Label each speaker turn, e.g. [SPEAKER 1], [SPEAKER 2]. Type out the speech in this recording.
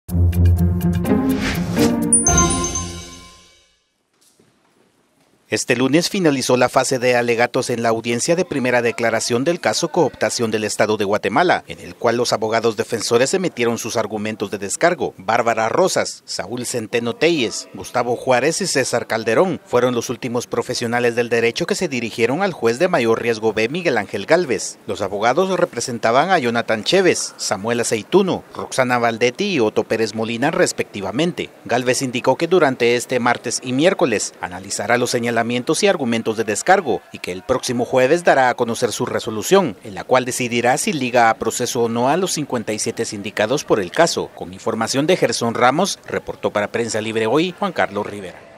[SPEAKER 1] Este lunes finalizó la fase de alegatos en la audiencia de primera declaración del caso Cooptación del Estado de Guatemala, en el cual los abogados defensores emitieron sus argumentos de descargo. Bárbara Rosas, Saúl Centeno Telles, Gustavo Juárez y César Calderón fueron los últimos profesionales del derecho que se dirigieron al juez de mayor riesgo B, Miguel Ángel Gálvez. Los abogados representaban a Jonathan Chévez, Samuel Aceituno, Roxana Valdetti y Otto Pérez Molina respectivamente. Gálvez indicó que durante este martes y miércoles analizará los señalamientos y argumentos de descargo y que el próximo jueves dará a conocer su resolución, en la cual decidirá si liga a proceso o no a los 57 sindicados por el caso. Con información de Gerson Ramos, reportó para Prensa Libre Hoy, Juan Carlos Rivera.